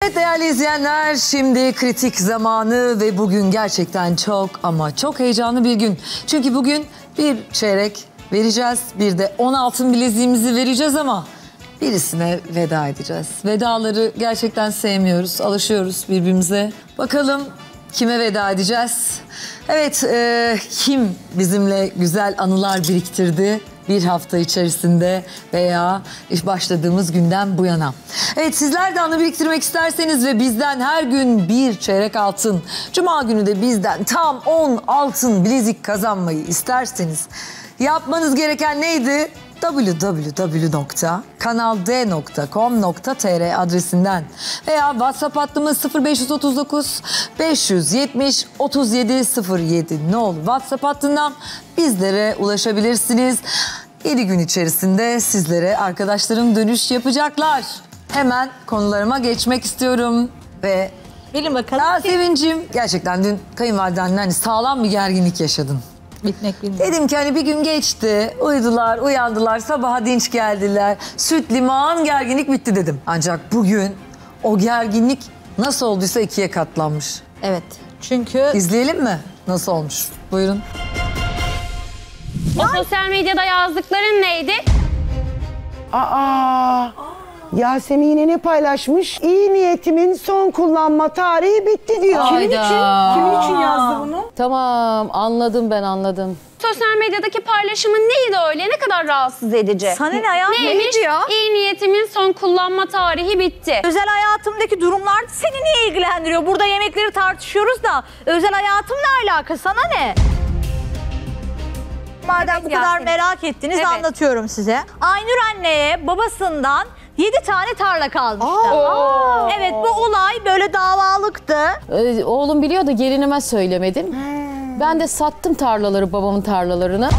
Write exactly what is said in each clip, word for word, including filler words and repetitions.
Evet değerli izleyenler, şimdi kritik zamanı ve bugün gerçekten çok ama çok heyecanlı bir gün. Çünkü bugün bir çeyrek vereceğiz, bir de on altın bileziğimizi vereceğiz ama birisine veda edeceğiz. Vedaları gerçekten sevmiyoruz, alışıyoruz birbirimize. Bakalım kime veda edeceğiz? Evet, e, kim bizimle güzel anılar biriktirdi bir hafta içerisinde veya başladığımız günden bu yana? Evet, sizler de anı biriktirmek isterseniz ve bizden her gün bir çeyrek altın, Cuma günü de bizden tam on altın bilezik kazanmayı isterseniz yapmanız gereken neydi? w w w nokta kanal d nokta com nokta t r adresinden veya WhatsApp hattımız sıfır beş otuz dokuz beş yetmiş otuz yedi sıfır yedi nolu WhatsApp hattından bizlere ulaşabilirsiniz. yedi gün içerisinde sizlere arkadaşlarım dönüş yapacaklar. Hemen konularıma geçmek istiyorum ve bilin bakalım. Yasemin'cim, gerçekten dün kayınvalidenle hani sağlam bir gerginlik yaşadın. Bitmek bilmiyor. Dedim ki hani bir gün geçti, uyudular, uyandılar, sabaha dinç geldiler. Süt, liman, gerginlik bitti dedim. Ancak bugün o gerginlik nasıl olduysa ikiye katlanmış. Evet. Çünkü... İzleyelim mi? Nasıl olmuş? Buyurun. O sosyal medyada yazdıkların neydi? Aa, Yasemin yine ne paylaşmış? İyi niyetimin son kullanma tarihi bitti diyor. Hayda. Kimin için? Kimin için yazdı bunu? Tamam, anladım ben anladım. Sosyal medyadaki paylaşımın neydi öyle? Ne kadar rahatsız edici. Sana ne hayatım Neymiş? neydi ya? İyi niyetimin son kullanma tarihi bitti. Özel hayatımdaki durumlar seni niye ilgilendiriyor? Burada yemekleri tartışıyoruz da özel hayatımla alakalı sana ne? Madem Evet, bu kadar Yasemin. merak ettiniz Evet. anlatıyorum size. Aynur anneye babasından yedi tane tarla kalmıştı. Aa. Evet, bu olay böyle davalıktı. Ee, oğlum biliyor da gelinime söylemedim. Hmm. Ben de sattım tarlaları, babamın tarlalarını.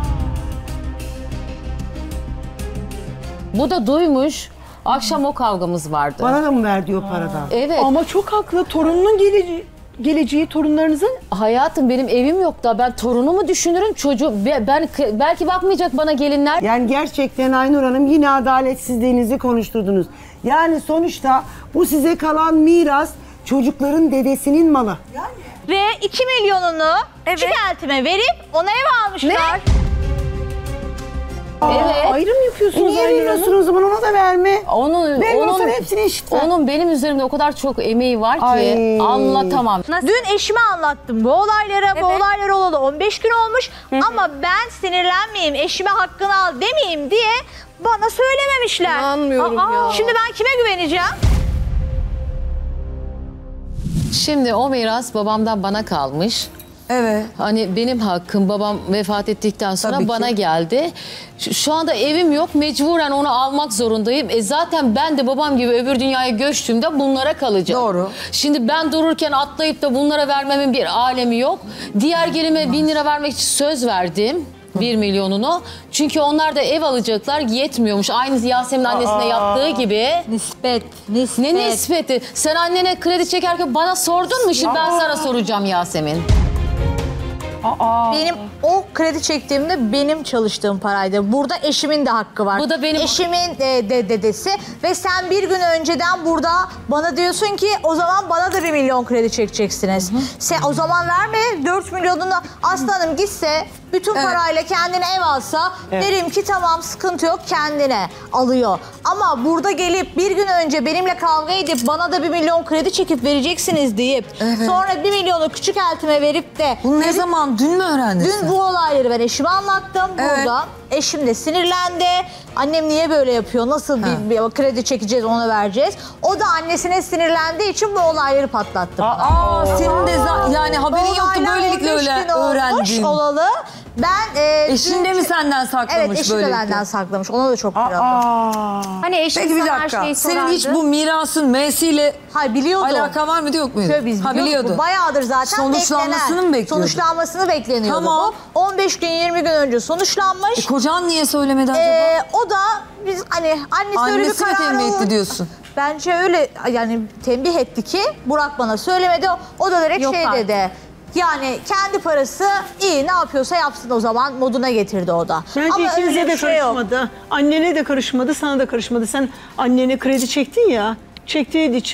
Bu da duymuş. Akşam o kavgamız vardı. Bana da mı verdi o paradan? Evet. Ama çok haklı. Torununun geleceği, geleceği torunlarınızın... Hayatım benim evim yok da ben torunumu düşünürüm çocuğu. Ben belki bakmayacak bana gelinler. Yani gerçekten Aynur Hanım yine adaletsizliğinizi konuşturdunuz. Yani sonuçta bu size kalan miras çocukların dedesinin malı. Yani. Ve iki milyonunu Evet. çikoltime verip ona ev almışlar. Evet. Ayrım E yapıyorsunuz niye Aynur veriyorsun Hanım? o zaman, ona da verme. Onun, Vermiyorsan onun, hepsini eşit ver. onun benim üzerimde o kadar çok emeği var ki Ay. anlatamam. Dün eşime anlattım bu olayları, bu Evet. olaylar olalı on beş gün olmuş ama ben sinirlenmeyeyim, eşime hakkını al demeyeyim diye bana söylememişler. İnanmıyorum ya. Şimdi ben kime güveneceğim? Şimdi o miras babamdan bana kalmış. Evet. Hani benim hakkım, babam vefat ettikten sonra Tabii ki. bana geldi. Şu, şu anda evim yok, mecburen onu almak zorundayım. E zaten ben de babam gibi öbür dünyaya göçtüğümde bunlara kalacağım. Doğru. Şimdi ben dururken atlayıp da bunlara vermemin bir alemi yok. Diğer gelime bin lira vermek için söz verdim. Bir milyonunu. Çünkü onlar da ev alacaklar, yetmiyormuş. Aynı Yasemin annesine yaptığı gibi. Nispet, nispet. Ne nispeti? Sen annene kredi çekerken bana sordun mu? Şimdi ben sana soracağım Yasemin. Benim o kredi çektiğimde benim çalıştığım paraydı. Burada eşimin de hakkı var. Bu da benim- Eşimin de, de dedesi ve sen bir gün önceden burada bana diyorsun ki o zaman bana da bir milyon kredi çekeceksiniz. Sen o zaman verme dört milyonunu aslanım gitse bütün Evet. parayla kendine ev alsa derim ki tamam sıkıntı yok kendine alıyor. Ama burada gelip bir gün önce benimle kavga edip bana da bir milyon kredi çekip vereceksiniz deyip Evet. sonra bir milyonu küçük eltime verip de Bunu ne verip- zaman? Dün mü öğrendin Dün sen? bu olayları ben eşime anlattım Evet. burada. Eşim de sinirlendi. Annem niye böyle yapıyor? Nasıl bir, bir kredi çekeceğiz, ona vereceğiz? O da annesine sinirlendiği için bu olayları patlattı. Aa, senin de za- yani haberin Bu yoktu, olaylar böylelikle on beş öyle gün olmuş öğrendin. olalı. Ben e, Eşin de dün- mi senden saklamış Evet, eşim de böylelikle? benden saklamış. Ona da çok kırıldım. Hani eşin Peki bir sana her dakika. şeyi Senin sorardı. hiç bu mirasın M'siyle Hayır, biliyordum. alakan var mıydı yok muydu? Şöyle biz ha biliyorduk. biliyordu. Bu bayağıdır zaten Sonuçlanmasını beklenen. mı bekliyordun? Sonuçlanmasını bekleniyordu Tamam. bu. on beş gün yirmi gün önce sonuçlanmış. E, kocan niye söylemedi acaba? Ee, o da biz hani annesi, öyle bir Annesi mi karar tembih etti alın- diyorsun? Bence öyle yani tembih etti ki Burak bana söylemedi. O da direkt Yok şey artık. dedi. Yani kendi parası iyi ne yapıyorsa yapsın o zaman moduna getirdi o da. Bence Ama ikinize öyle de bir şey yok. karışmadı. Annene de karışmadı, sana da karışmadı. Sen annene kredi çektin ya. Çektiğin için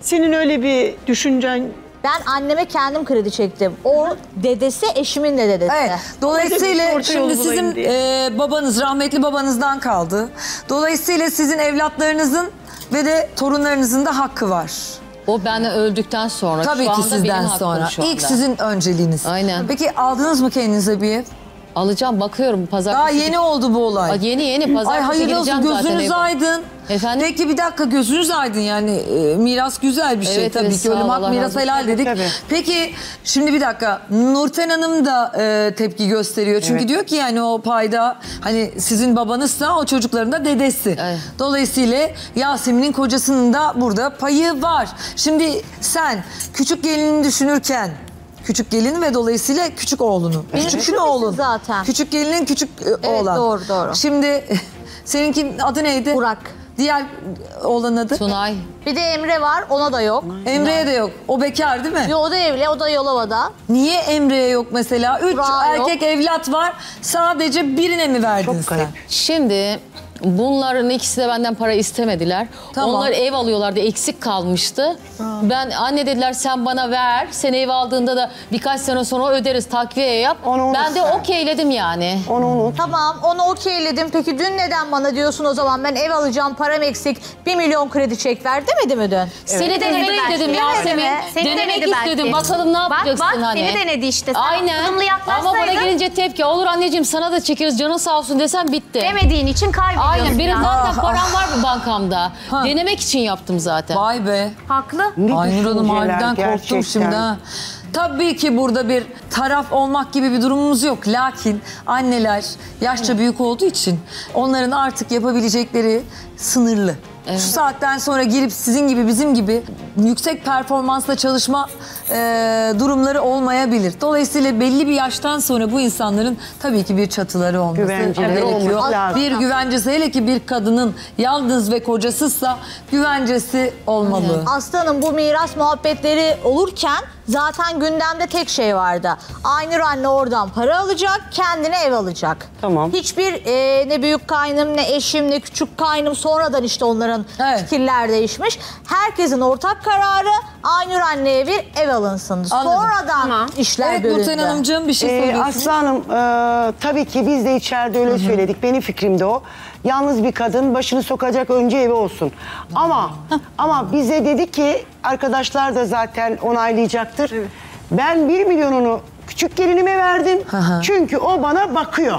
Senin öyle bir düşüncen Ben anneme kendim kredi çektim. O dedesi eşimin de dedesi. Evet. Dolayısıyla Orta yolu şimdi bulayım sizin diye. e, babanız, rahmetli babanızdan kaldı. Dolayısıyla sizin evlatlarınızın ve de torunlarınızın da hakkı var. O benden öldükten sonra. Tabii şu ki anda sizden benim hakkım sonra. şu anda. İlk sizin önceliğiniz. Aynen. Peki aldınız mı kendinize bir ev? Alacağım, bakıyorum pazartesi. Daha yeni oldu bu olay. Aa, yeni yeni pazartesi Ay hayırlı olsun, gideceğim zaten gözünüz eve. aydın. Efendim? Peki bir dakika, gözünüz aydın yani e, miras güzel bir şey Evet, tabii evet, ki. sağ ol, Ölüm hak Allah miras razı olsun. helal dedik. Tabii. Peki şimdi bir dakika, Nurten Hanım da e, tepki gösteriyor. Çünkü Evet. diyor ki yani o payda hani sizin babanızsa o çocukların da dedesi. Evet. Dolayısıyla Yasemin'in kocasının da burada payı var. Şimdi sen küçük gelinini düşünürken küçük gelini ve dolayısıyla küçük oğlunu. Küçük düşünmüşsün oğlun. zaten. Küçük gelinin küçük e, oğlan. doğru, doğru. Şimdi seninki adı neydi? Burak. Diğer oğlan adı? Tunay. Bir de Emre var, ona da yok. Emre'ye de yok. O bekar değil mi? Yo, o da evli, o da Yolova'da. Niye Emre'ye yok mesela? Üç Burak'a yok. erkek evlat var. Sadece birine mi verdin Çok sen? kayıp. Şimdi bunların ikisi de benden para istemediler. Tamam. Onlar ev alıyorlardı, eksik kalmıştı. Ben anne dediler sen bana ver. Sen ev aldığında da birkaç sene sonra öderiz, takviye yap. Onu unut Ben de sen. okeyledim yani. Onu unut. Tamam, onu okeyledim. Peki dün neden bana diyorsun o zaman ben ev alacağım, param eksik, bir milyon kredi çek ver demedi mi dün? Seni denemek Denedi istedim belki. Yasemin. Demedi mi? Seni Denemek denedi belki. istedim. Bakalım ne yapacaksın bak, bak, hani. seni denedi işte. Sen Aynen. ılımlı yaklaşsaydın. Ama bana gelince tepki olur anneciğim sana da çekeriz canın sağ olsun desem bitti. Demediğin için kaybediyorsun. Aynen benim ya. zaten param var mı bankamda? Denemek için yaptım zaten. Vay be. Haklı. Ne Aynur Hanım düşünceler harbiden korktum gerçekten. şimdi ha. Tabii ki burada bir taraf olmak gibi bir durumumuz yok. Lakin anneler yaşça büyük olduğu için onların artık yapabilecekleri sınırlı. Şu saatten sonra girip sizin gibi bizim gibi yüksek performansla çalışma e, durumları olmayabilir. Dolayısıyla belli bir yaştan sonra bu insanların tabii ki bir çatıları olması Güvenceleri gerekiyor. olması lazım. Bir güvencesi, hele ki bir kadının yalnız ve kocasızsa güvencesi olmalı. Aslanım, bu miras muhabbetleri olurken zaten gündemde tek şey vardı. Aynur anne oradan para alacak, kendine ev alacak. Tamam. Hiçbir e, ne büyük kaynım, ne eşim, ne küçük kaynım, sonradan işte onların Evet. fikirler değişmiş. Herkesin ortak kararı Aynur anneye bir ev alınsın. Anladım. Sonradan Tamam. işler Evet bölündü. Nurten Hanımcığım bir şey Ee, söylüyorsunuz. Aslı Hanım, e, tabii ki biz de içeride öyle söyledik. Benim fikrim de o. Yalnız bir kadın başını sokacak önce evi olsun. Ama ama bize dedi ki, arkadaşlar da zaten onaylayacaktır. Ben bir milyonunu küçük gelinime verdim. Çünkü o bana bakıyor.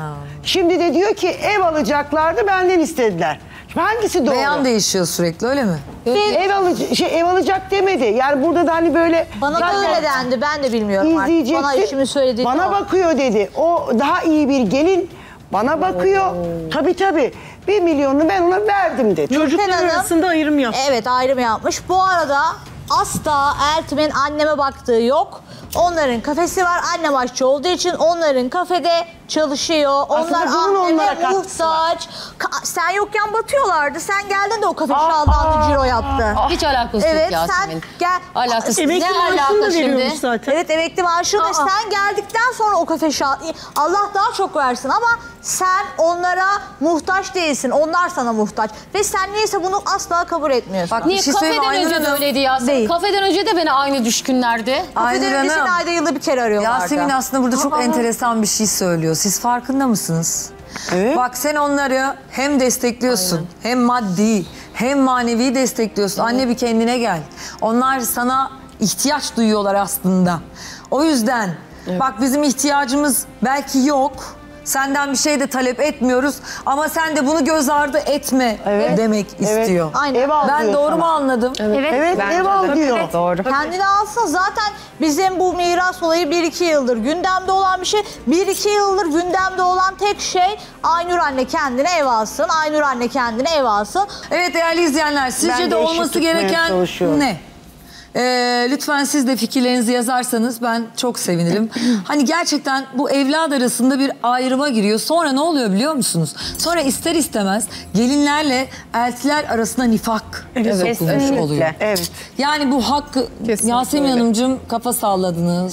Şimdi de diyor ki ev alacaklardı, benden istediler. Şimdi hangisi doğru? Beyan değişiyor sürekli, öyle mi? Ev, alıcı, şey, ev alacak demedi. Yani burada da hani böyle... Bana da zaten öyle dendi, ben de bilmiyorum artık. izleyeceksin. Bana eşimin söylediği Bana o. bakıyor dedi. O daha iyi bir gelin bana bakıyor. Tabii tabii. Bir milyonunu ben ona verdim dedi. çocuklar Hanım- arasında ayrım yap. Evet, ayrım yapmış. Bu arada asla Eltim'in anneme baktığı yok. Onların kafesi var. Annem aşçı olduğu için onların kafede çalışıyor. Aslında Onlar bunun onlara anneme katkısı var. muhtaç. Ka- sen yokken batıyorlardı. Sen geldin de o kafe Aa, şaldandı, aa, ciro yaptı. Hiç alakası Evet, yok Yasemin. sen gel. Alakası. Emekli Ne maaşını da alaka veriyormuş şimdi? zaten. Evet, emekli maaşı ve sen geldikten sonra o kafe şal... Allah daha çok versin ama sen onlara muhtaç değilsin. Onlar sana muhtaç. Ve sen niyeyse bunu asla kabul etmiyorsun. Bak, Niye Bir şey söyleyeyim, kafeden Aynur önce de Hanım. öyleydi Yasemin? Değil. Kafeden önce de beni aynı düşkünlerdi. Aynur Kafeden önce seni Hanım. ayda yılda bir kere arıyorlardı. Yasemin aslında burada çok Aa. enteresan bir şey söylüyor. Siz farkında mısınız? Evet. Bak sen onları hem destekliyorsun, hem maddi, hem manevi destekliyorsun. Anne bir kendine gel. Onlar sana ihtiyaç duyuyorlar aslında. O yüzden bak bizim ihtiyacımız belki yok. Senden bir şey de talep etmiyoruz ama sen de bunu göz ardı etme Evet. demek Evet. istiyor. Aynen. Ev al Ben diyor doğru sana. mu anladım? Evet. Evet, ev al diyor. Doğru. Kendini alsın. Zaten bizim bu miras olayı bir iki yıldır gündemde olan bir şey. Bir iki yıldır gündemde olan tek şey Aynur anne kendine ev alsın. Aynur anne kendine ev alsın. Evet değerli izleyenler, sizce Ben de de eşit olması tutmaya gereken çalışıyorum. ne? Ee, lütfen siz de fikirlerinizi yazarsanız ben çok sevinirim. Hani gerçekten bu evlat arasında bir ayrıma giriyor. Sonra ne oluyor biliyor musunuz? Sonra ister istemez gelinlerle eltiler arasında nifak sokulmuş kesinlikle. oluyor. Evet. Yani bu hakkı Kesinlikle Yasemin öyle. Hanımcığım kafa salladınız.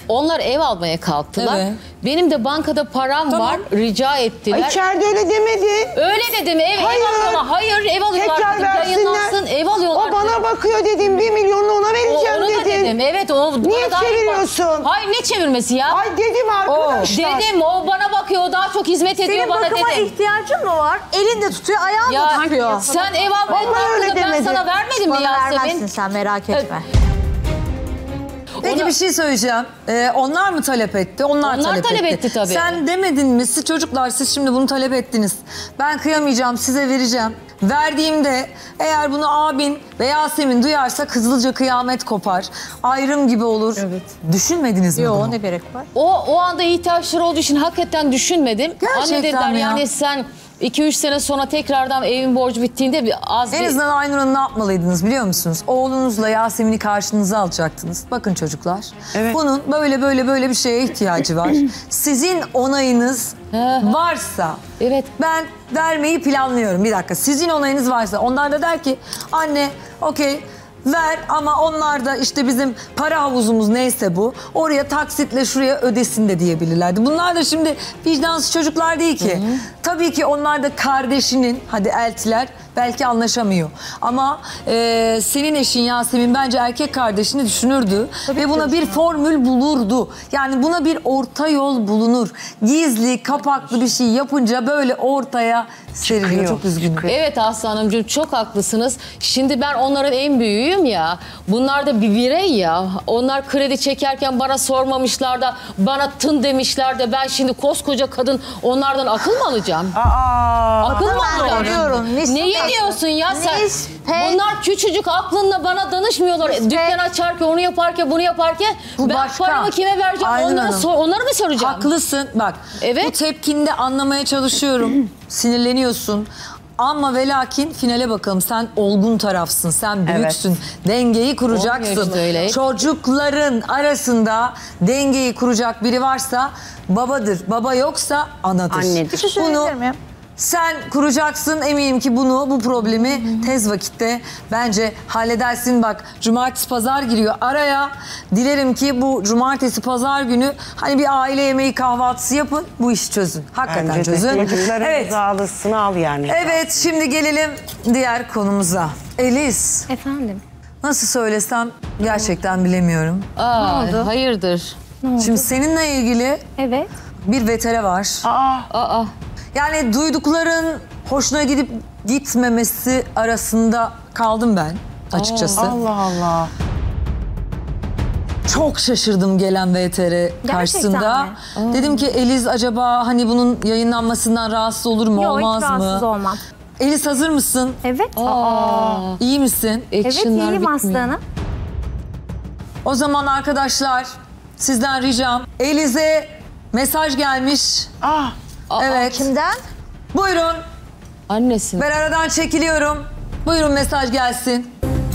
Onlar ev almaya kalktılar. Evet. Benim de bankada param Tamam. var. Rica ettiler. Ay, içeride öyle demedi. Öyle dedim. Ev, Hayır. ev alıyorlar. Hayır ev alıyorlar Tekrar dedim. versinler. Yayınlansın ev alıyorlar. O bana bakıyor dedim. Bir milyonunu ona O, vereceğim onu da dedin. dedim. Evet o. Niye bana daha- çeviriyorsun? Hayır ne çevirmesi ya? Ay dedim arkadaşlar. Dedim o bana bakıyor. O daha çok hizmet ediyor Senin bana bakıma dedim. ihtiyacın mı var? Elinde tutuyor, ayağında Ya tutuyor. sen ev almaya Vallahi öyle kalktığında ben demedi. sana vermedim mi Bana vermezsin Yasemin? sen, merak etme. Peki Ona- bir şey söyleyeceğim. Ee, onlar mı talep etti? Onlar, Onlar talep, talep etti. etti tabii. Sen demedin mi? Siz çocuklar siz şimdi bunu talep ettiniz. Ben kıyamayacağım size vereceğim. Verdiğimde eğer bunu abin ve Yasemin duyarsa kızılca kıyamet kopar. Ayrım gibi olur. Evet. Düşünmediniz mi Yok, bunu? ne gerek var? O o anda ihtiyaçları olduğu için hakikaten düşünmedim. Gerçekten Anne dediler mi ya? yani sen iki üç sene sonra tekrardan evin borcu bittiğinde bir az En bir... azından Aynur Hanım ne yapmalıydınız biliyor musunuz? Oğlunuzla Yasemin'i karşınıza alacaktınız. Bakın çocuklar. Evet. Bunun böyle böyle böyle bir şeye ihtiyacı var. Sizin onayınız varsa Evet. ben vermeyi planlıyorum. Bir dakika. Sizin onayınız varsa onlar da der ki anne okey ver ama onlar da işte bizim para havuzumuz neyse bu oraya taksitle şuraya ödesin de diyebilirlerdi. Bunlar da şimdi vicdansız çocuklar değil ki. Tabii ki onlar da kardeşinin hadi eltiler belki anlaşamıyor. Ama e, senin eşin Yasemin bence erkek kardeşini düşünürdü ve buna bir formül bulurdu. Yani buna bir orta yol bulunur. Gizli, kapaklı bir şey yapınca böyle ortaya seriliyor. Çıkıyor, Çok üzgünüm. Evet Aslı Hanımcığım çok haklısınız. Şimdi ben onların en büyüğüyüm ya. Bunlar da bir birey ya. Onlar kredi çekerken bana sormamışlar da bana tın demişler de ben şimdi koskoca kadın onlardan akıl mı alacağım? Aa, Akıl mı Ben alacağım? soruyorum. Nispet. Neyi diyorsun ya sen? Nispet. Bunlar küçücük aklınla bana danışmıyorlar. Nispet. Dükkan açarken onu yaparken bunu yaparken Bu ben başka. paramı kime vereceğim? Aynen Onlara, Hanım. sor, onları mı soracağım? Haklısın. Bak Evet. bu tepkinde anlamaya çalışıyorum. Sinirleniyorsun. Ama ve lakin finale bakalım. Sen olgun tarafsın. Sen büyüksün. Dengeyi kuracaksın. Olmuyor işte öyle. Çocukların arasında dengeyi kuracak biri varsa babadır. Baba yoksa anadır. Annedir. Bir şey söyleyebilir miyim? Sen kuracaksın eminim ki bunu, bu problemi tez vakitte bence halledersin. Bak cumartesi pazar giriyor araya. Dilerim ki bu cumartesi pazar günü hani bir aile yemeği kahvaltısı yapın, bu işi çözün. Hakikaten bence de. çözün. Çocukların Evet. rızalısını al yani. Evet şimdi gelelim diğer konumuza. Elis Efendim? nasıl söylesem gerçekten bilemiyorum. Aa, hayırdır? Şimdi seninle ilgili Evet. bir vetere var. Aa, Aa, Yani duydukların hoşuna gidip gitmemesi arasında kaldım ben açıkçası. Allah Allah. Çok şaşırdım gelen V T R karşısında. mi? Dedim ki Eliz acaba hani bunun yayınlanmasından rahatsız olur mu Yok, hiç olmaz rahatsız mı? olmam. Eliz hazır mısın? Evet. İyi misin? Evet, action'lar iyiyim bitmiyor. aslanım. O zaman arkadaşlar sizden ricam Eliz'e mesaj gelmiş. Ah, Evet. Kimden? Buyurun. Annesin. Ben aradan çekiliyorum. Buyurun mesaj gelsin.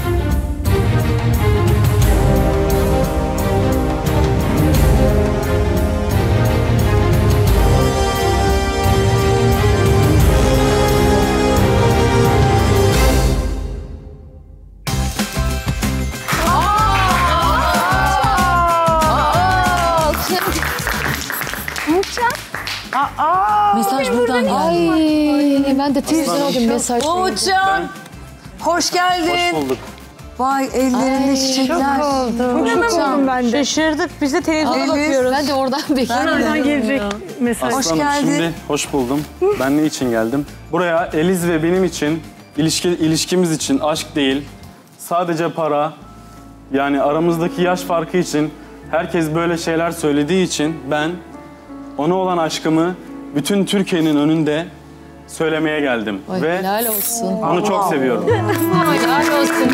Mesaj buradan geldi. Ay, ben de tezden oldum mesaj. Uğurcan, hoş geldin. Hoş bulduk. Vay ellerinde çiçekler. Çok oldum ben de. Şaşırdık. Biz de televizyon Elif, bakıyoruz. Ben de oradan bekliyorum. Nereden gelecek mesaj? Hoş Aslanım, geldin. Şimdi hoş buldum. Ben ne için geldim? Buraya Eliz ve benim için, ilişki, ilişkimiz için aşk değil, sadece para, yani aramızdaki yaş farkı için herkes böyle şeyler söylediği için ben ona olan aşkımı bütün Türkiye'nin önünde söylemeye geldim. Ay, ve helal olsun. onu çok seviyorum. Ay, helal olsun.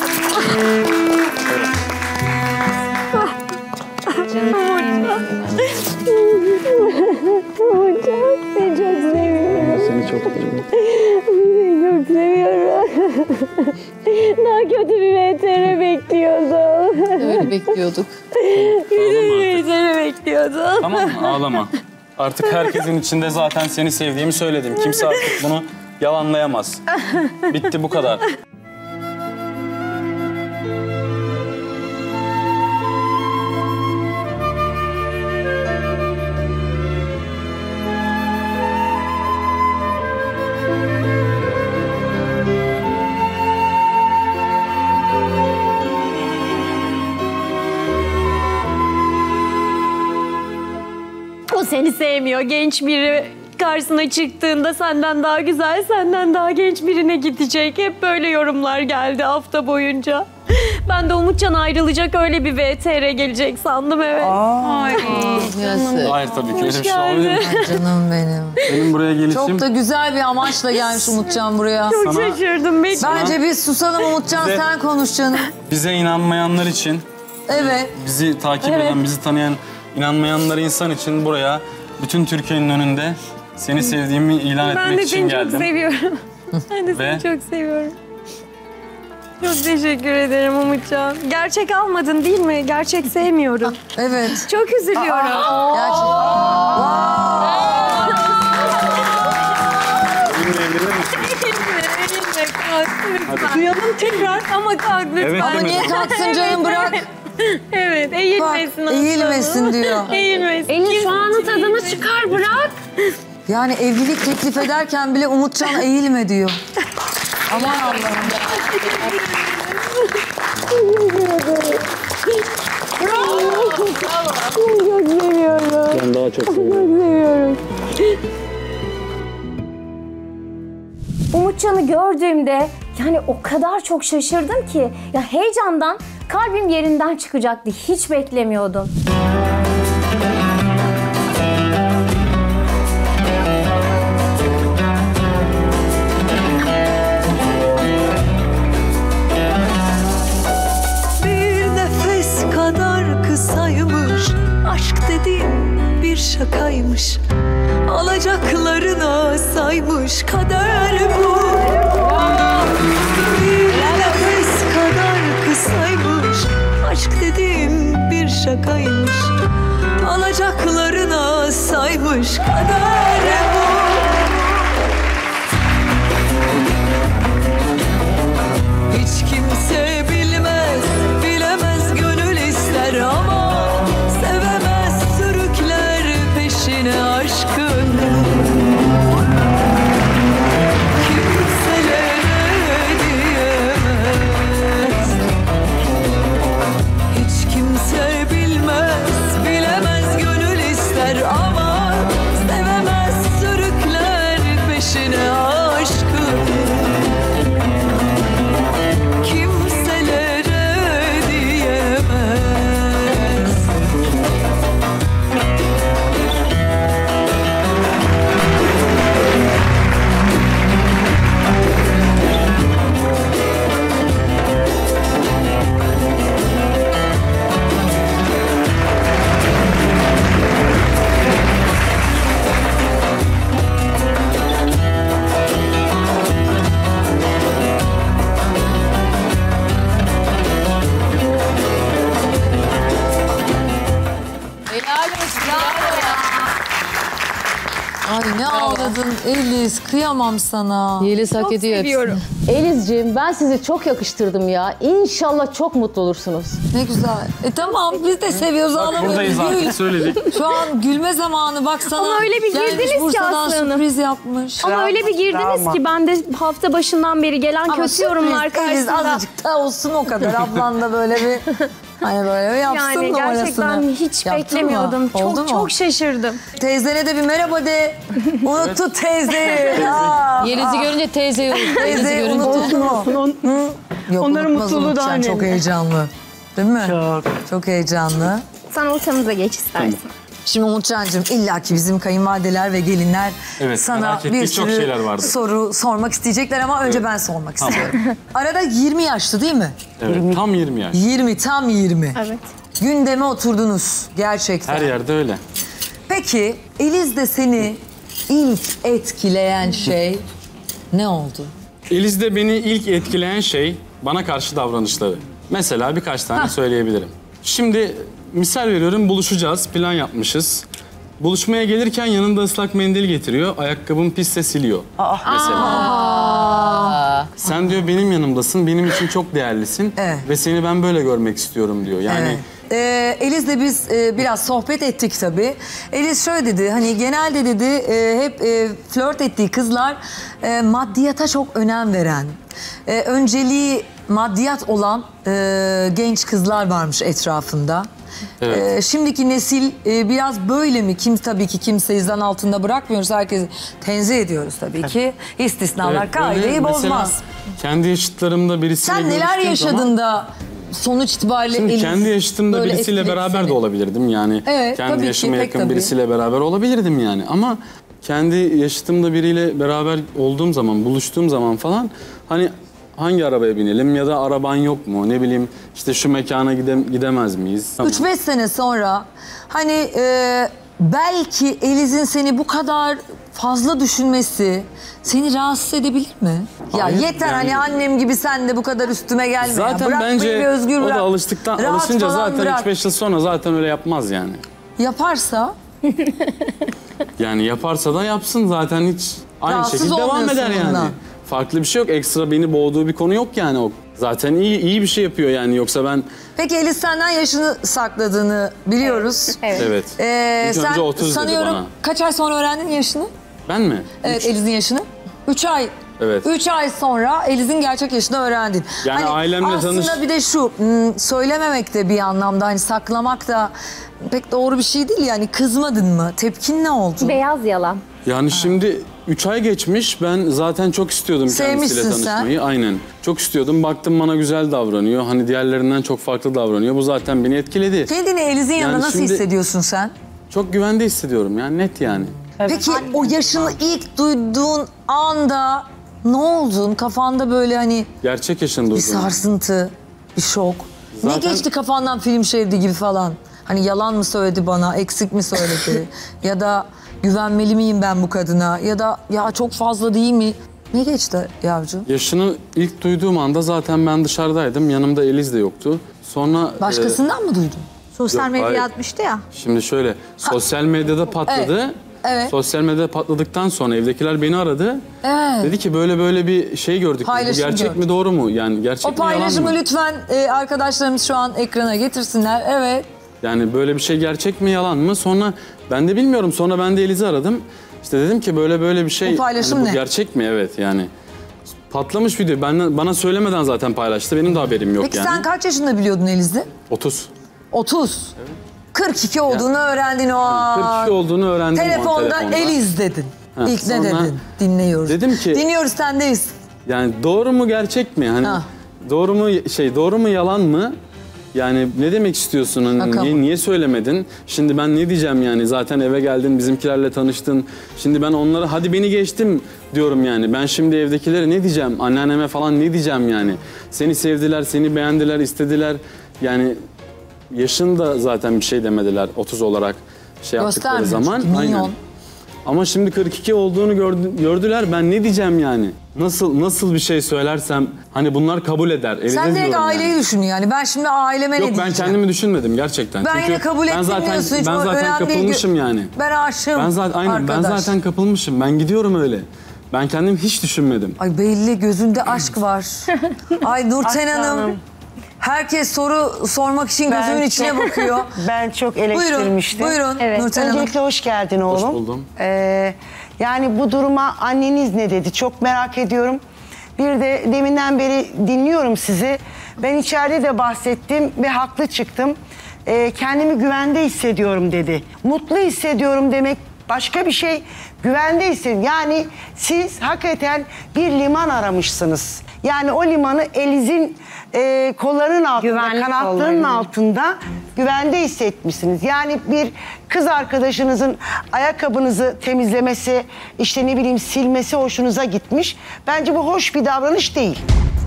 Seni çok seviyorum. Çok seviyorum. Daha kötü bir V T R bekliyordum. Öyle bekliyorduk. V T R bekliyordum. Tamam mı? Ağlama. Artık herkesin içinde zaten seni sevdiğimi söyledim. Kimse artık bunu yalanlayamaz. Bitti bu kadar. seni sevmiyor. Genç biri karşısına çıktığında senden daha güzel, senden daha genç birine gidecek. Hep böyle yorumlar geldi hafta boyunca. Ben de Umutcan ayrılacak, öyle bir V T R gelecek sandım, evet. Ay. Hayır tabii ki öyle bir şey olabilir mi? Canım benim. Benim buraya gelişim... Çok da güzel bir amaçla gelmiş Umutcan buraya. Çok Sana- şaşırdım. Ben... Bence biz susalım Umutcan, Bize- sen konuş canım. Bize inanmayanlar için, Evet. bizi takip eden, bizi tanıyan, inanmayanlar insan için buraya bütün Türkiye'nin önünde seni sevdiğimi ilan Ben etmek de için seni çok geldim. seviyorum. Ben de Ve- seni çok seviyorum. Çok teşekkür ederim Umutcan. Gerçek almadın değil mi? Gerçek sevmiyorum. Evet. Çok üzülüyorum. Gerçekten. Benimle evlenir misin? Elinle kalk lütfen. Duyalım tekrar. Ama kalk lütfen. Evet, Ama evet. niye kalksın canım, bırak. Evet, Bak, eğilmesin aslanım. eğilmesin diyor. Eğilmesin. Elin şu anın tadını çıkar, bırak. Yani evlilik teklif ederken bile Umutcan eğilme diyor. Aman Allah'ım. Ben daha çok seviyorum. Umutcan'ı gördüğümde yani o kadar çok şaşırdım ki ya heyecandan kalbim yerinden çıkacaktı. Hiç beklemiyordum. Bir nefes kadar kısaymış, aşk dediğim bir şakaymış. Alacaklarına saymış kader bu. Bir nefes kadar kısaymış, aşk dediğim bir şakaymış. Alacaklarına saymış kader bu. Hiç kimse bilmez, bilemez, gönül ister ama sevemez, sürükler peşine aşkın. Kimselere diyemez. Hiç kimse bilmez, bilemez, gönül ister ama sevemez, sürükler peşine aşkın. Kimselere diyemez. Helal olsun. Ay ne ağladın Eliz, kıyamam sana. Yeliz hak ediyor seviyorum. hepsini. Elizciğim, ben sizi çok yakıştırdım ya. İnşallah çok mutlu olursunuz. Ne güzel. E tamam, biz de seviyoruz, ağlamıyoruz. Buradayız Gül. artık, söyledik. Şu an gülme zamanı, baksana. Ama öyle bir Gelmiş girdiniz ki Bursa'dan Aslı Hanım. sürpriz yapmış. Ama öyle bir girdiniz travma. ki ben de hafta başından beri gelen Ama kötü yorumlar sürpriz, Eliz karşısında. azıcık da olsun o kadar. Ablan da böyle bir hani böyle bir yapsın Yani numarasını. gerçekten hiç Yaptın mı? beklemiyordum. Oldu Çok mu? çok şaşırdım. Teyzene de bir merhaba de. Unuttu teyzeyi. Ya. Yeliz'i görünce teyzeyi unuttu. Yeliz'i Teyzeyi görünce. unuttu mu? On, Yok, Onların unutmaz mutluluğu Umutcan, daha önemli. çok heyecanlı. Değil mi? Çok. Çok heyecanlı. Sen ortamıza geç istersen. Şimdi Umutcan'cığım illaki bizim kayınvalideler ve gelinler Evet, sana merak ettiği bir çok sürü şeyler vardı. soru sormak isteyecekler ama önce ben sormak istiyorum. Arada yirmi yaşlı değil mi? Evet, tam yirmi yaş. yirmi, tam yirmi. Evet. Gündeme oturdunuz gerçekten. Her yerde öyle. Peki Eliz'de seni ilk etkileyen şey ne oldu? Eliz'de beni ilk etkileyen şey bana karşı davranışları. Mesela birkaç tane söyleyebilirim. Şimdi misal veriyorum, buluşacağız, plan yapmışız. Buluşmaya gelirken yanında ıslak mendil getiriyor, ayakkabım pisse siliyor. Mesela. Sen diyor benim yanımdasın, benim için çok değerlisin Evet. ve seni ben böyle görmek istiyorum diyor. Yani Evet. Ee, Eliz'le biz e, biraz sohbet ettik tabii. Eliz şöyle dedi, hani genelde dedi e, hep e, flört ettiği kızlar e, maddiyata çok önem veren, e, önceliği maddiyat olan e, genç kızlar varmış etrafında. Evet. E, şimdiki nesil e, biraz böyle mi? Kim tabii ki kimseyi zan altında bırakmıyoruz. Herkesi tenzih ediyoruz tabii ki. İstisnalar Evet, kaideyi böyle mesela bozmaz. Kendi yaşıtlarımda birisiyle Sen neler görüştüğüm yaşadın zaman- da sonuç itibariyle Şimdi Eliz kendi yaşıtımda böyle birisiyle etkiledi beraber seni? de olabilirdim yani. Evet, tabii kendi ki, yaşıma pek yakın tabii. birisiyle beraber olabilirdim yani. Ama kendi yaşıtımda biriyle beraber olduğum zaman, buluştuğum zaman falan hani hangi arabaya binelim ya da araban yok mu? Ne bileyim işte şu mekana gide- gidemez miyiz? üç beş sene sonra hani e, belki Eliz'in seni bu kadar fazla düşünmesi seni rahatsız edebilir mi? Ya Hayır, yeter yani- hani annem gibi sen de bu kadar üstüme gelme. Zaten ya. Bırak beni bir bence özgür o bırak. da alıştıktan Rahat alışınca falan zaten bırak. üç beş yıl sonra zaten öyle yapmaz yani. Yaparsa Yani yaparsa da yapsın zaten hiç aynı Rahatsız şekilde devam olmuyorsun eder yani. bundan. Farklı bir şey yok. Ekstra beni boğduğu bir konu yok yani o. Zaten iyi iyi bir şey yapıyor yani yoksa ben peki Eliz senden yaşını sakladığını biliyoruz. Evet. evet. Ee, İlk sen önce otuz dedi sanıyorum bana. kaç ay sonra öğrendin yaşını? Ben mi? Evet Eliz'in yaşını. üç ay. Evet. üç ay sonra Eliz'in gerçek yaşını öğrendin. Yani ailemle aslında tanış- bir de şu hmm, söylememek de bir anlamda hani saklamak da pek doğru bir şey değil yani kızmadın mı? Tepkin ne oldu? Beyaz yalan. Yani şimdi üç ay geçmiş. Ben zaten çok istiyordum kendisiyle Sevmişsin sen. tanışmayı. Aynen. Çok istiyordum. Baktım bana güzel davranıyor. Hani diğerlerinden çok farklı davranıyor. Bu zaten beni etkiledi. Kendini Eliz'in yanında Yani nasıl şimdi- hissediyorsun sen? Çok güvende hissediyorum yani net yani. Peki o yaşını ilk duyduğun anda ne oldun? Kafanda böyle hani Gerçek yaşını bir duydum. sarsıntı, bir şok. Ne Zaten- geçti kafandan film şeridi gibi falan? Hani yalan mı söyledi bana, eksik mi söyledi? Ya da güvenmeli miyim ben bu kadına? Ya da ya çok fazla değil mi? Ne geçti yavrum? Yaşını ilk duyduğum anda zaten ben dışarıdaydım. Yanımda Eliz de yoktu. Sonra... Başkasından mı duydun? Sosyal Yok, medyaya hayır. atmıştı ya. e, şimdi şöyle, sosyal medyada patladı. Evet, evet. Sosyal medyada patladıktan sonra evdekiler beni aradı. Evet. Dedi ki böyle böyle bir şey gördük. Bu Paylaşım gerçek gördük. mi doğru mu? Yani gerçek O mi yalan paylaşımı mı? lütfen e, arkadaşlarımız şu an ekrana getirsinler. Evet. Yani böyle bir şey gerçek mi yalan mı? Sonra ben de bilmiyorum. Sonra ben de Eliz'i aradım. İşte dedim ki böyle böyle bir şey. Bu paylaşım hani bu ne? gerçek mi? Evet yani. Patlamış video. Benden, bana söylemeden zaten paylaştı. Benim de haberim yok Peki yani. sen kaç yaşında biliyordun Eliz'i? otuz. otuz. kırk iki olduğunu öğrendin o an. kırk iki olduğunu öğrendim o an Telefonda, telefonda. Eliz dedin. Ha, İlk ne sonra dedin? Dinliyoruz. dedim ki- Dinliyoruz sendeyiz. Yani doğru mu gerçek mi? Hani Ha. doğru mu şey doğru mu yalan mı? Yani ne demek istiyorsun? Hani Bakalım. niye, niye söylemedin? Şimdi ben ne diyeceğim yani? Zaten eve geldin, bizimkilerle tanıştın. Şimdi ben onlara hadi beni geçtim diyorum yani. Ben şimdi evdekilere ne diyeceğim? Anneanneme falan ne diyeceğim yani? Seni sevdiler, seni beğendiler, istediler. Yani yaşın da zaten bir şey demediler otuz olarak şey yaptıkları Göstermiyor zaman. çünkü minyon. Ama şimdi kırk iki olduğunu gördü- gördüler. Ben ne diyeceğim yani? Nasıl nasıl bir şey söylersem hani bunlar kabul eder. Elize Sen direkt diyorum aileyi yani. düşün yani. Ben şimdi aileme ne Yok ben diyeceğim? kendimi düşünmedim gerçekten. Ben Çünkü yine kabul ben ettim zaten, diyorsun. Hiç ben o zaten önemli değil. kapılmışım yani. Ben aşığım Ben zaten aynen ben arkadaş. zaten kapılmışım. Ben gidiyorum öyle. Ben kendimi hiç düşünmedim. Ay belli gözünde aşk var. Ay Nurten Hanım. Herkes soru sormak için Ben gözümün çok- içine bakıyor. Ben çok Buyurun, eleştirmiştim. buyurun Evet. Nurten Hanım. Öncelikle hoş geldin oğlum. Hoş buldum. Ee, yani bu duruma anneniz ne dedi? Çok merak ediyorum. Bir de deminden beri dinliyorum sizi. Ben içeride de bahsettim ve haklı çıktım. Ee, kendimi güvende hissediyorum dedi. Mutlu hissediyorum demek başka bir şey. Güvende hissediyorum. Yani siz hakikaten bir liman aramışsınız. Yani o limanı Eliz'in e, kollarının altında, Güvenlik kanatlarının kollarının. altında güvende hissetmişsiniz. Yani bir kız arkadaşınızın ayakkabınızı temizlemesi, işte ne bileyim silmesi hoşunuza gitmiş. Bence bu hoş bir davranış değil.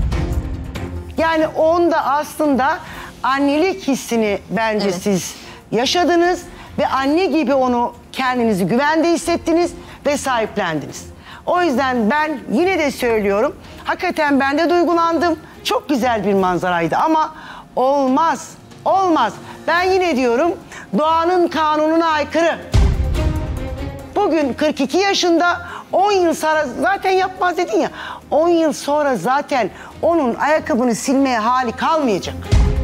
Yani onda aslında annelik hissini bence Evet. siz yaşadınız ve anne gibi onu kendinizi güvende hissettiniz ve sahiplendiniz. O yüzden ben yine de söylüyorum, hakikaten ben de duygulandım. Çok güzel bir manzaraydı ama olmaz, olmaz. Ben yine diyorum, doğanın kanununa aykırı. Bugün kırk iki yaşında, on yıl sonra zaten yapmaz dedin ya, on yıl sonra zaten onun ayakkabını silmeye hali kalmayacak.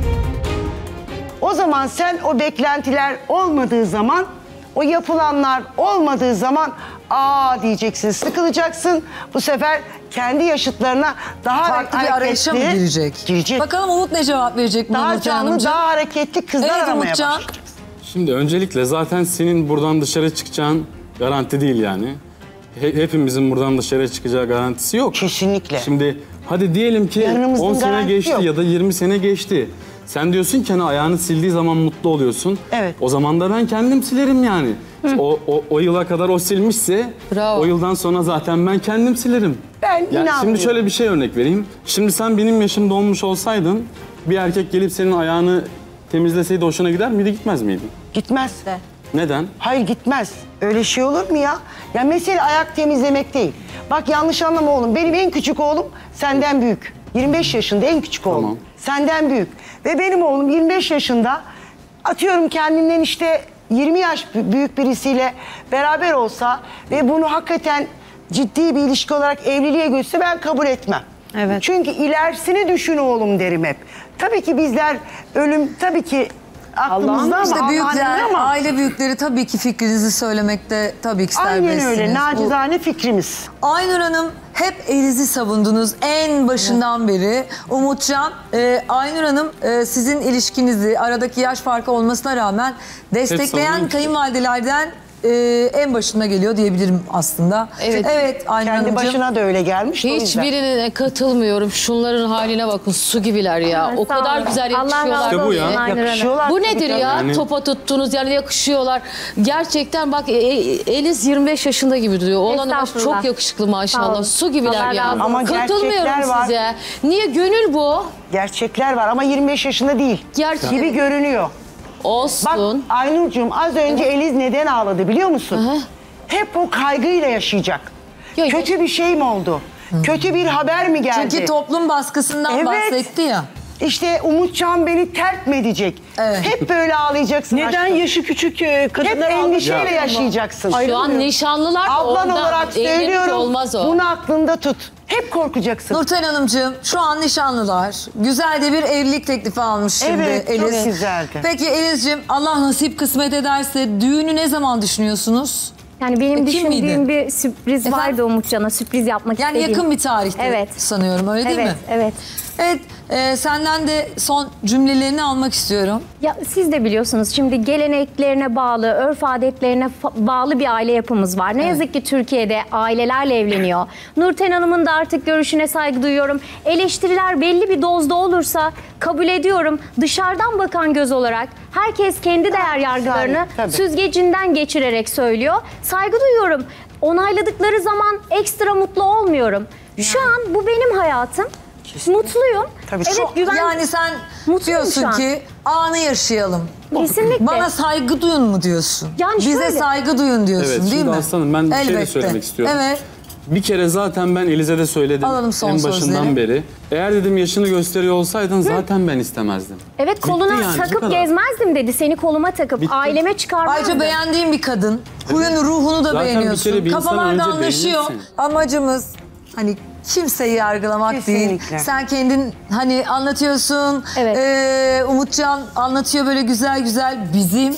O zaman sen o beklentiler olmadığı zaman, o yapılanlar olmadığı zaman aa diyeceksin, sıkılacaksın. Bu sefer kendi yaşıtlarına daha Farklı bir arayışa mı hareketli- girecek? Girecek. Bakalım Umut ne cevap verecek buna Daha Nurten canlı, Hanımcığım? daha hareketli kızlar Evet aramaya Umutcan. başlayacak. Şimdi öncelikle zaten senin buradan dışarı çıkacağın garanti değil yani. He- hepimizin buradan dışarı çıkacağı garantisi yok. Kesinlikle. Şimdi hadi diyelim ki Yarınımızın on sene garantisi geçti yok. ya da yirmi sene geçti. Sen diyorsun ki hani ayağını sildiği zaman mutlu oluyorsun. Evet. O zaman da ben kendim silerim yani. O, o, o yıla kadar o silmişse Bravo. o yıldan sonra zaten ben kendim silerim. Ben Yani inanmıyorum. şimdi şöyle bir şey örnek vereyim. Şimdi sen benim yaşımda olmuş olsaydın bir erkek gelip senin ayağını temizleseydi hoşuna gider miydi, gitmez miydi? Gitmez. Neden? Hayır gitmez. Öyle şey olur mu ya? Ya mesele ayak temizlemek değil. Bak yanlış anlama oğlum. Benim en küçük oğlum senden büyük. yirmi beş yaşında en küçük oğlum. Tamam. Senden büyük. Ve benim oğlum yirmi beş yaşında atıyorum kendinden işte yirmi yaş bü- büyük birisiyle beraber olsa ve bunu hakikaten ciddi bir ilişki olarak evliliğe götürse ben kabul etmem. Evet. Çünkü ilerisini düşün oğlum derim hep. Tabii ki bizler ölüm tabii ki aklımızda ama İşte büyükler, Allah'ın ama aile büyükleri tabii ki fikrinizi söylemekte tabii ki serbestsiniz. aynen öyle. Bu- Nacizane fikrimiz. Aynur Hanım hep Eliz'i savundunuz en başından beri. Umutcan, e, Aynur Hanım e, sizin ilişkinizi aradaki yaş farkı olmasına rağmen destekleyen savunuyor. kayınvalidelerden e, en başında geliyor diyebilirim aslında. Evet. Evet Aynur Kendi Hanımcığım. başına da öyle gelmiş. o yüzden. Hiçbirine katılmıyorum. Şunların haline bakın, su gibiler ya. O Sağ kadar olun. güzel Allah yakışıyorlar. razı İşte bu ya. olsun Aynur Hanım. Yakışıyorlar. Bu tabii nedir canım. ya? Yani- Topa tuttunuz yani yakışıyorlar. Gerçekten bak e- e- Eliz yirmi beş yaşında gibi duruyor. Oğlan da Estağfurullah. çok yakışıklı Sağ maşallah. olun. Su gibiler Allah ya. razı olsun. Ama Katılmıyorum gerçekler var. size. Niye? Gönül bu. Gerçekler var ama yirmi beş yaşında değil. Gerçek. Gibi görünüyor. Bak Olsun. Aynur'cum az önce Eliz neden ağladı biliyor musun? Hep o kaygıyla yaşayacak. Yok, Kötü bir şey mi oldu? Kötü bir haber mi geldi? Çünkü toplum baskısından Evet. bahsetti ya. İşte Umutcan beni terk mi edecek? Evet. Hep böyle ağlayacaksın Neden aşkım. yaşı küçük e, Hep kadınlar endişeyle Ya. yaşayacaksın. Şu an nişanlılar da Ablan ondan. olarak Evlilik söylüyorum. olmaz o. Bunu aklında tut. Hep korkacaksın. Nurten Hanımcığım şu an nişanlılar. Güzel de bir evlilik teklifi almış şimdi Evet, çok Eliz. güzeldi. Peki Eliz'ciğim Allah nasip kısmet ederse düğünü ne zaman düşünüyorsunuz? Yani benim E, kim düşündüğüm miydi? bir sürpriz Efendim? vardı Umutcan'a. Sürpriz yapmak Yani istediğim. yakın bir tarihte Evet. sanıyorum öyle değil Evet, mi? evet. Evet, e, senden de son cümlelerini almak istiyorum. Ya siz de biliyorsunuz şimdi geleneklerine bağlı, örf adetlerine fa- bağlı bir aile yapımız var. Ne yazık ki Türkiye'de ailelerle evleniyor. Nurten Hanım'ın da artık görüşüne saygı duyuyorum. Eleştiriler belli bir dozda olursa kabul ediyorum. Dışarıdan bakan göz olarak herkes kendi değer yargılarını tabii. süzgecinden geçirerek söylüyor. Saygı duyuyorum. Onayladıkları zaman ekstra mutlu olmuyorum. Şu an bu benim hayatım. Mutluyum. Tabii, evet çok- güven. Yani sen Mutluyum diyorsun şu an. ki anı yaşayalım. Kesinlikle. Bana saygı duyun mu diyorsun? Yani Bize şöyle- saygı duyun diyorsun Evet, değil şimdi mi? aslanım ben bir şey de Elbette. söylemek istiyorum. Evet. Bir kere zaten ben Eliz'e de söyledim Alalım son en başından sözleri. beri. Eğer dedim yaşını gösteriyor olsaydın zaten ben istemezdim. Evet Bitti koluna yani, bu takıp kadar. gezmezdim dedi. Seni koluma takıp Bitti. aileme çıkarmazdım. Ayrıca beğendiğim bir kadın. Huyun ruhunu da Zaten bir beğeniyorsun. kere bir insanı Kafalarda önce anlaşıyor. beğenirsin. Amacımız hani kimseyi yargılamak değil. Kesinlikle. Sen kendin hani anlatıyorsun. Evet. Ee, Umutcan anlatıyor böyle güzel güzel. Bizim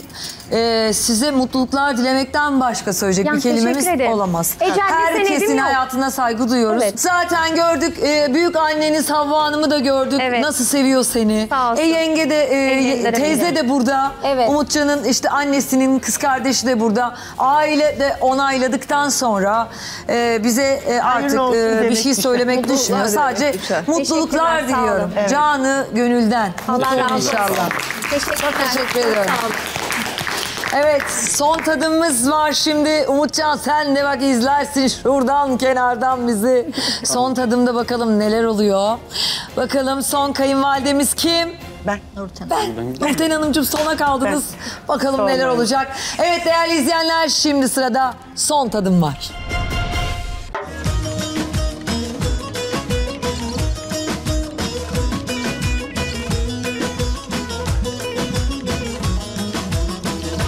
e, size mutluluklar dilemekten başka söyleyecek Yani bir kelimemiz teşekkür ederim. olamaz. Ecel bir Herkesin senedim yok. hayatına saygı duyuyoruz. Evet. Zaten gördük e, büyük anneniz Havva Hanım'ı da gördük. Evet. Nasıl seviyor seni. Sağ olsun. E, yenge de e, Ellerinden teyze öperim. de burada. Evet. Umutcan'ın işte annesinin kız kardeşi de burada. Aile de onayladıktan sonra e, bize e, artık olsun e, bir demek şey düşer. söylemek Mutluluklar düşmüyor. demek Sadece düşer. mutluluklar Teşekkürler, sağ olun. diliyorum. Evet. Canı gönülden. Allah Mutlu olun razı olsun. inşallah. Teşekkürler. Teşekkür ediyorum. Sağ olun. Evet, son tadımız var şimdi. Umutcan sen de bak izlersin şuradan kenardan bizi. Son tadımda bakalım neler oluyor. Bakalım son kayınvalidemiz kim? Ben. Ben. Nurten Hanımcığım sona kaldınız. Bakalım Son neler ben. olacak. Evet değerli izleyenler şimdi sırada son tadım var.